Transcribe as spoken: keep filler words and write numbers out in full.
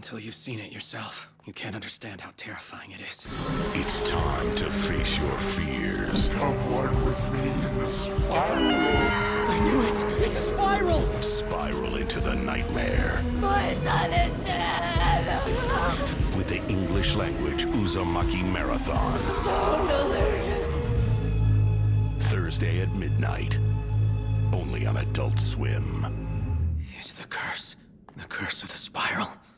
Until you've seen it yourself, you can't understand how terrifying it is. It's time to face your fears. Come one with me in the spiral. I knew it! It's a spiral! Spiral into the nightmare. My son is dead! With the English language Uzumaki Marathon. So delicious! Thursday at midnight. Only on Adult Swim. It's the curse. The curse of the spiral.